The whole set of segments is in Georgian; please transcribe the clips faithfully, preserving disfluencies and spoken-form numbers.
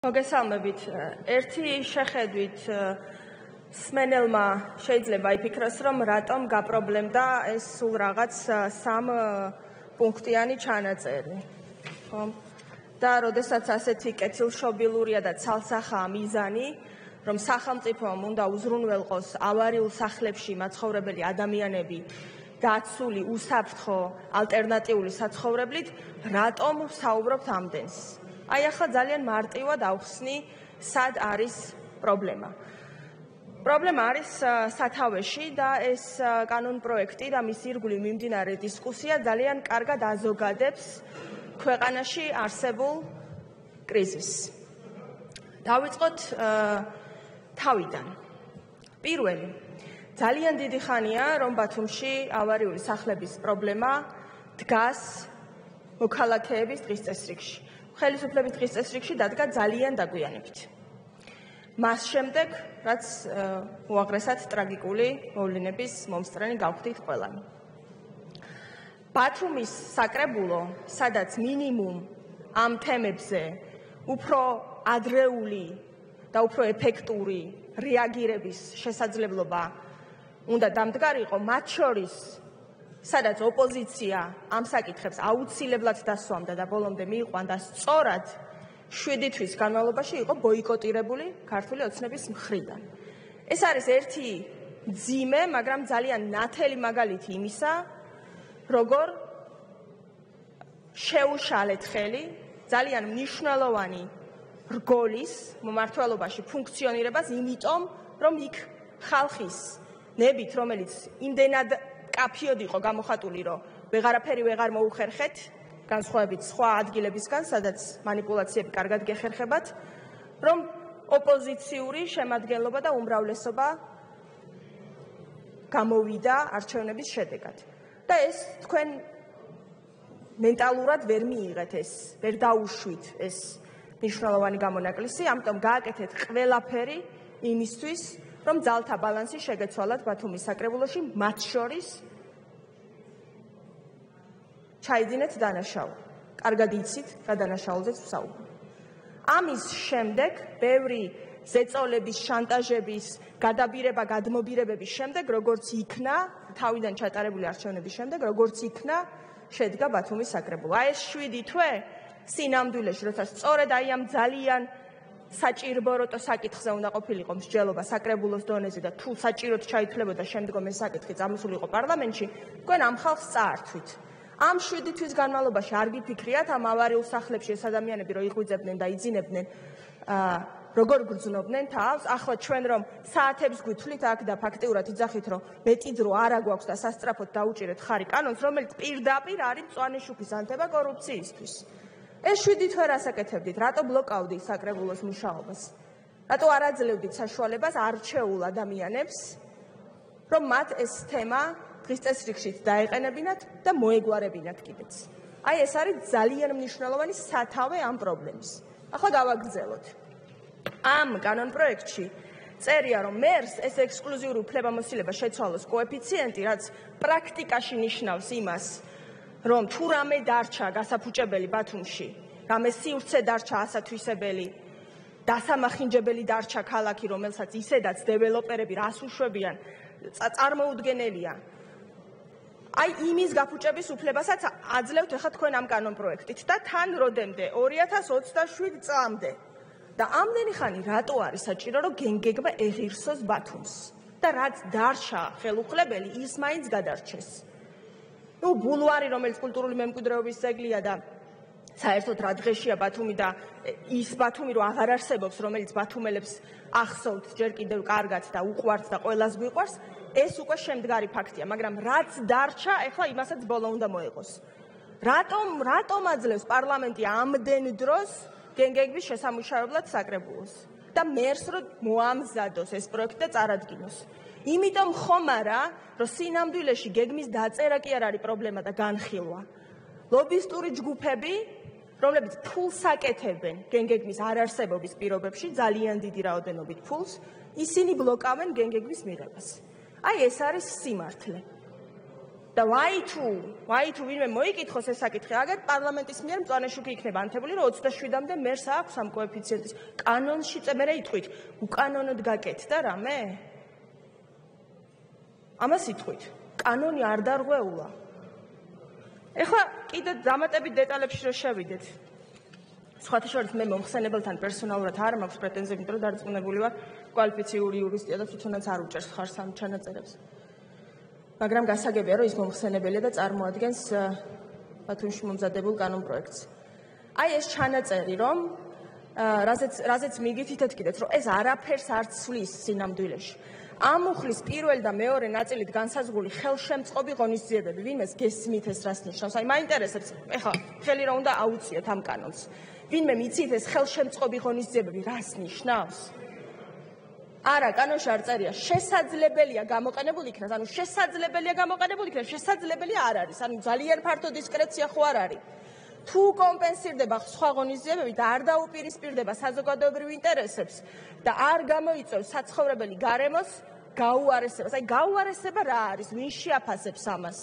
მოგესალმებით. ერთი შეხედვით სმენელმა შეიძლება იფიქროს, რომ რატომ გაპრობლემდა ეს სულ რაღაც სამ პუნქტიანი ჩანაწერი. ხო? და როდესაც ასეთი კეთილშობილურია და ცალსახაა მიზანი, რომ სახელმწიფომ უნდა უზრუნველყოს ავარიულ სახლებში მაცხოვრებელი ადამიანები დაცული უსაფრთხო ალტერნატიული საცხოვრებლით, რატომ საუბრობთ ამდენს? აი ახლა ძალიან მარტივად ავხსნი, სად არის პრობლემა. პრობლემა არის სათავეში და ეს კანონპროექტი და მის ირგვლივ მიმდინარე დისკუსია ძალიან კარგად აზოგადებს ქვეყანაში არსებულ კრიზისს. დავიწყოთ თავიდან. პირველი, ძალიან დიდი ხანია, რომ ბათუმში ავარიული სახლების პრობლემა დგას მოქალაქეების დღის წესრიგში. ხელისუფლების დღის წესრიგში დადგა ძალიან დაგვიანებით. მას შემდეგ, რაც უაღრესად ტრაგიკული მოვლენების მომსწრენი გავხდით ყველანი. ბათუმის საკრებულო, სადაც მინიმუმ ამ თემებზე უფრო ადრეული და უფრო ეფექტური რეაგირების შესაძლებლობა უნდა დამდგარიყო, მათ შორის სადაც ოპოზიცია ამ საკითხებს აუცილებლად დასვამდა და ბოლომდე მიიყვანდა სწორად შვიდი თვის განმავლობაში იყო ბოიკოტირებული ქართული ოცნების მხრიდან. ეს არის ერთი მძიმე, მაგრამ ძალიან ნათელი მაგალითი იმისა, როგორ შეუშალეთ ხელი ძალიან მნიშვნელოვანი რგოლის მომართველობაში ფუნქციონირებას, იმიტომ რომ იქ ხალხის ნებით, რომელიც იმდენად კაფიოდ იყო გამოხატული, რომ ვეღარაფერი ვეღარ მოუხერხეთ, განსხვავებით სხვა ადგილებისგან, სადაც მანიპულაციები კარგად გეხერხებათ, რომ ოპოზიციური შემადგენლობა და უმრავლესობა გამოვიდა არჩევნების შედეგად. და ეს თქვენ მენტალურად ვერ მიიღეთ ეს, ვერ დაუშვით ეს მნიშვნელოვანი გამონაკლისი, ამიტომ გააკეთეთ ყველაფერი იმისთვის, რომ ძალთა ბალანსი შეგეცვალათ ბათუმის საკრებულოში, მათ შორის ჩაიძინეთ დანაშაული. კარგად იცით, რა დანაშაულზეც ვსაუბრობ. ამის შემდეგ, ბევრი ზეწოლების, შანტაჟების, გადაბირება, გადმობირებების შემდეგ, როგორც იქნა, თავიდან ჩატარებული არჩევნების შემდეგ, როგორც იქნა, შედგა ბათუმის საკრებულო. აი ეს შვიდი თვე სინამდვილეში, როცა სწორედ აი ამ ძალიან საჭიროებო საკითხზე უნდა ყოფილიყო მსჯელობა საკრებულოს დონეზე და თუ საჭიროდ ჩაითვლებოდა შემდგომ ეს საკითხი წამოსულიყო პარლამენტში, თქვენ ამ ხალხს წაართვით. ამ შვიდი თვის განმავლობაში არ გიფიქრიათ ამ ავარიულ სახლებში ეს ადამიანები რო იღვიძებდნენ და იძინებდნენ როგორ გრძნობდნენ თავს? ახლა ჩვენ რომ საათებს გვითვლით აქ და ფაქტიურად იძახით, რომ მეტი დრო არ აგვაქვს და სასწრაფოდ დაუჭირეთ ხარი კანონს, რომელიც პირდაპირ არის მწვანე შუქის ანთება კორუფციისთვის. ეს შვიდი თვე რას აკეთებდით? რატო ბლოკავდით საკრებულოს მუშაობას? რატო არ აძლევდით საშუალებას არჩეულ ადამიანებს, რომ მათ ეს თემა დღის წესრიგშიც დაეყენებინათ და მოეგვარებინათ კიდეც? აი ეს არის ძალიან მნიშვნელოვანი სათავე ამ პრობლემის. ახლა გავაგრძელოთ. ამ კანონპროექტში წერია, რომ მერს ეს ექსკლუზიური უფლებამოსილება შეცვალოს კოეფიციენტი, რაც პრაქტიკაში ნიშნავს იმას, რომ თუ რამე დარჩა გასაფუჭებელი ბათუმში, რამე სივრცე დარჩა ასათვისებელი, დასამახინჯებელი დარჩა ქალაქი, რომელსაც ისედაც დეველოპერები რას უშვებიან, წარმოუდგენელია. აი იმის გაფუჭების უფლებასაც აძლევთ ახლა თქვენ ამ კანონპროექტით და თან როდემდე ორი ათას ოცდაშვიდ წლამდე. და ამდენი ხანი რატო არის საჭირო, რომ გენგეგმა ეღირსოს ბათუმს და რაც დარჩა ხელუხლებელი, ის მაინც გადარჩეს. ნუ ბულვარი, რომელიც კულტურული მემკვიდრეობის ძეგლია და საერთოდ რა დღეშია ბათუმი და ის ბათუმი რო აღარ არსებობს, რომელიც ბათუმელებს ახსოვთ ჯერ კიდევ კარგად და უყვართ და ყველას გვიყვარს, ეს უკვე შემდგარი ფაქტია, მაგრამ რაც დარჩა, ეხლა იმასაც ბოლო უნდა მოეყოს. რატომ რატომ აძლევს პარლამენტი ამდენ დროს გენგეგმის შესამუშავებლად საკრებულოს და მერს რომ მოამზადოს ეს პროექტი და წარადგინოს? იმიტომ ხომ არა, რომ სინამდვილეში გეგმის დაწერა კი არ არის პრობლემა და განხილვა. ლობისტური ჯგუფები, რომლებიც ფულს აკეთებენ გენგეგმის არარსებობის პირობებში, ძალიან დიდი რაოდენობით ფულს, ისინი ბლოკავენ გენგეგმის მიღებას. აი ეს არის სიმართლე. და ვაი თუ ვაი თუ ვინმე მოიკითხოს ეს საკითხი, აგერ პარლამენტის მიერ მწვანე შუქი იქნება ანთებული, რომ ოცდაშვიდამდე მერს აქვს ამ კოეფიციენტის. კანონში წერე იტყვით, უკანონოდ გაკეთდა რამე? ამას იტყვით. კანონი არ დარღვეულა. ეხლა კიდე დამატებით დეტალებში რო შევიდეთ. სხვათა შორის მე მომხსენებელთან პერსონალურად არ მაქვს პრეტენზიები, იმიტომ რომ დარწმუნებული ვარ, კვალიფიციური იურისტია და თვითონაც არ უჭერს ხარს ამ ჩანაწერებს. მაგრამ გასაგებია, რომ ის მომხსენებელია და წარმოადგენს ბათუმში მომზადებულ კანონპროექტს. აი ეს ჩანაწერი, რომ რაზეც რაზეც მიგითითეთ კიდეც, რომ ეს არაფერს არ ცვლის სინამდვილეში. ამუხლის პირველი და მეორე ნაწილით განსაზღვრული ხელშემწყობი ღონისძიებები, ვინმეს გესმით ეს რას ნიშნავს? აი მაინტერესებს, ეხლა ხელი რა უნდა აუციოთ ამ კანონს. ვინმე მიცით ეს ხელშემწყობი ღონისძიებები რას ნიშნავს? არა, კანონში არ წერია, შესაძლებელია გამოყენებული იქნას, ანუ შესაძლებელია გამოყენებული იქნას, შესაძლებელია არ არის, ანუ ძალიან ფართო დისკრეცია ხო არ არის. თუ კომპენსირდება სხვა ღონისძიებები და არ დაუპირისპირდება საზოგადოებრივ ინტერესებს და არ გამოიწვევს საცხოვრებელი გარემოს გაუარესებას. აი გაუარესება რა არის? ვინ შეაფასებს ამას?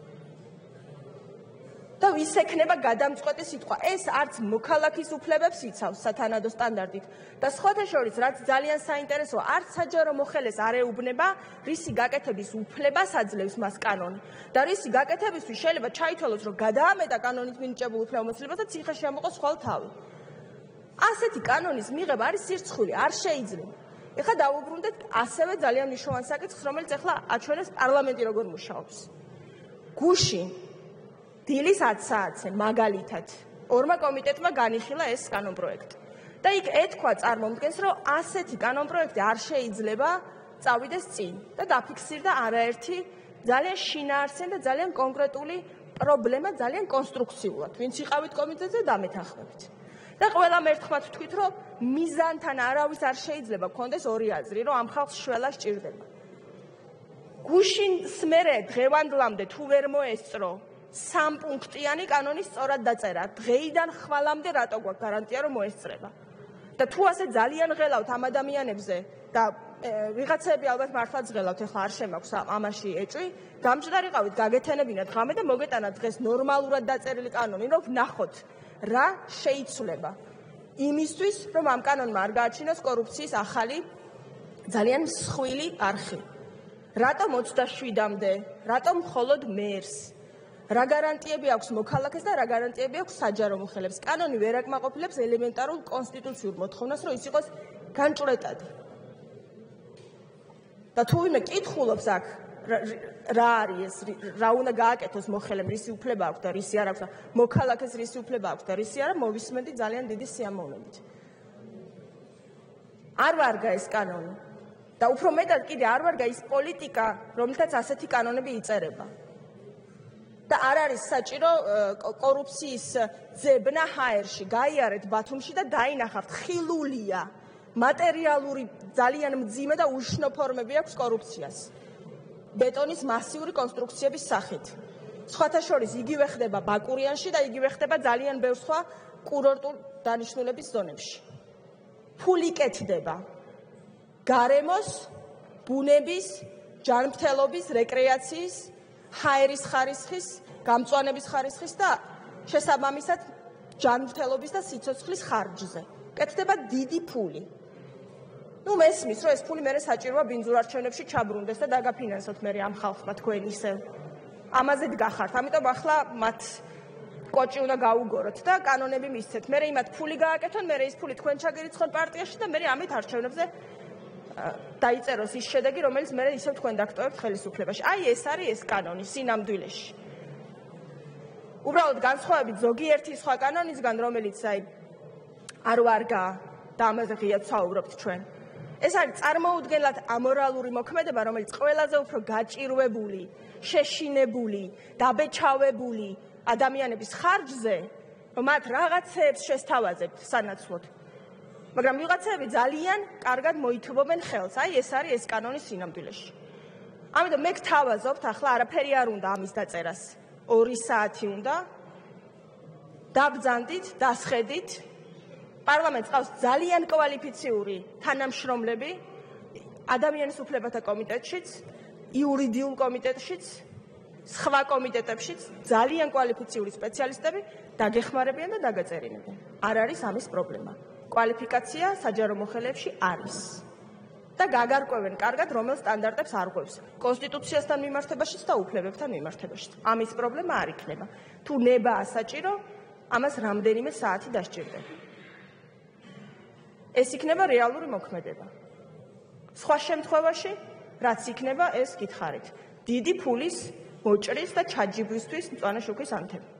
და ვის ექნება გადამწყვეტი სიტყვა? ეს არც მოქალაქის უფლებებს იცავს სათანადო სტანდარტით და სხვათა შორის რაც ძალიან საინტერესოა, არც საჯარო მოხელეს არ ეუბნება, რისი გაკეთების უფლებას აძლევს მას კანონი და რისი გაკეთებისთვის შეიძლება ჩაითვალოს, რომ გადაამეტა კანონით მინიჭებულ უფლებამოსილებას და ციხეში ამოყოს ხვალ თავი. ასეთი კანონის მიღება არის სირცხვილი, არ შეიძლება. ეხლა დავუბრუნდეთ ასევე ძალიან მნიშვნელოვან საკითხს, რომელიც ეხლა აჩვენებს პარლამენტი როგორ მუშაობს. გუშინ დილის ათ საათზე მაგალითად ორმა კომიტეტმა განიხილა ეს კანონპროექტი. და იქ ეთქვა წარმომდგენს, რომ ასეთი კანონპროექტი არ შეიძლება წავიდეს წინ და დაფიქსირდა არაერთი ძალიან შინაარსიანი და ძალიან კონკრეტული პრობლემა ძალიან კონსტრუქციულად. ვინც იყავით კომიტეტზე დამეთანხმებით. და ყველამ ერთხმად ვთქვით, რომ მიზანთან არავის არ შეიძლება გქონდეს ორი აზრი, რომ ამ ხალხს შველა სჭირდება. გუშინს მერე დღევანდლამდე თუ ვერ მოესწრო სამპუნქტიანი კანონის სწორად დაწერა. დღეიდან ხვალამდე რატო გვაქვს გარანტია, რომ მოესწრება? და თუ ასე ძალიან ღელავთ ამ ადამიანებზე და ვიღაცები ალბათ მართლაც ღელავთ, ეხლა არ შემაქვს ამაში ეჭვი, გამჭდარიყავით, გაგეთენებინათ ღამე და მოგეტანათ დღეს ნორმალურად დაწერილი კანონი, რომ ვნახოთ რა შეიცვლება იმისთვის, რომ ამ კანონმა არ გააჩინოს კორუფციის ახალი ძალიან მსხვილი არხი. რატომ ოცდაშვიდამდე? რატომ მხოლოდ მერს? რა გარანტიები აქვს მოქალაქეს და რა გარანტიები აქვს საჯარო მოხელებს? კანონი ვერ აკმაყოფილებს ელემენტარულ კონსტიტუციურ მოთხოვნას, რომ ის იყოს განჭვრეტადი. და თუ ვინმე კითხულობს აქ რა არის ეს, რა უნდა გააკეთოს მოხელემ, რისი უფლება აქვს და რისი არ აქვს და მოქალაქეს რისი უფლება აქვს და რისი არა, მოვისმენდი ძალიან დიდი სიამოვნებით. არ ვარგა ეს კანონი და უფრო მეტად კიდე არ ვარგა ის პოლიტიკა, რომლითაც ასეთი კანონები იწერება. და არ არის საჭირო კორუფციის ძებნა ჰაერში, გაიარეთ ბათუმში და დაინახავთ, ხილულია, მატერიალური ძალიან მძიმე და უშნო ფორმები აქვს კორუფციას. ბეტონის მასიური კონსტრუქციების სახით. სხვათა შორის იგივე ხდება ბაკურიანში და იგივე ხდება ძალიან ბევრ სხვა კურორტულ დანიშნულების ზონებში. ფული კეთდება გარემოს, ბუნების, ჯანმრთელობის, რეკრეაციის, ჰაერის ხარისხის, გამწვანების ხარისხის და შესაბამისად ჯანმრთელობის და სიცოცხლის ხარჯზე. კეთდება დიდი ფული. ნუ მესმის, რომ ეს ფული მერე საჭიროა ბინძურ არჩევნებში ჩაბრუნდეს და დაგაფინანსოთ მერე ამ ხალხმა თქვენ ისევ. ამაზე დგახართ. ამიტომ ახლა მათ კოჭი უნდა გაუგოროთ და კანონები მისცეთ. მერე იმათ ფული გააკეთონ, მერე ის ფული თქვენ ჩაგერიცხონ პარტიაში და მერე ამით არჩევნებზე დაიწეროს ის შედეგი, რომელიც მერე ისევ თქვენ დაგტოვებთ ხელისუფლებაში. აი ეს არის ეს კანონი სინამდვილეში. უბრალოდ განსხვავებით ზოგიერთი სხვა კანონისგან, რომელიც აი არ ვარგა და ამაზე ღიად ვსაუბრობთ ჩვენ. ეს არის წარმოუდგენლად ამორალური მოქმედება, რომელიც ყველაზე უფრო გაჭირვებული, შეშინებული, დაბეჭავებული ადამიანების ხარჯზე, რომ მათ რაღაცეებს შესთავაზებთ სანაცვლოდ. მაგრამ ვიღაცები ძალიან კარგად მოითმობენ ხელს. აი ეს არის ეს კანონი სინამდვილეში. ამიტომ მე გთავაზობთ, ახლა არაფერი არ უნდა ამის დაწერას. ორი საათი უნდა. დაბრძანდით, დასხედით. პარლამენტს ყავს ძალიან კვალიფიციური თანამშრომლები ადამიანის უფლებათა კომიტეტშიც, იურიდიულ კომიტეტშიც სხვა კომიტეტებშიც ძალიან კვალიფიციური სპეციალისტები დაგეხმარებიან და დაგაწერინებიან. არ არის ამის პრობლემა. კვალიფიკაცია საჯარო მოხელეებში არის. და გაგარკვევენ კარგად, რომელ სტანდარტებს არღვევს კონსტიტუციასთან მიმართებაშიც და უფლებებთან მიმართებაშიც. ამის პრობლემა არ იქნება. თუ ნებაა საჭირო, ამას რამდენიმე საათი დასჭირდება. ეს იქნება რეალური მოქმედება. სხვა შემთხვევაში, რაც იქნება, ეს გითხარით. დიდი ფულის მოჭრის და ჩაჯიბრისთვის მწვანე შუქის ანთები.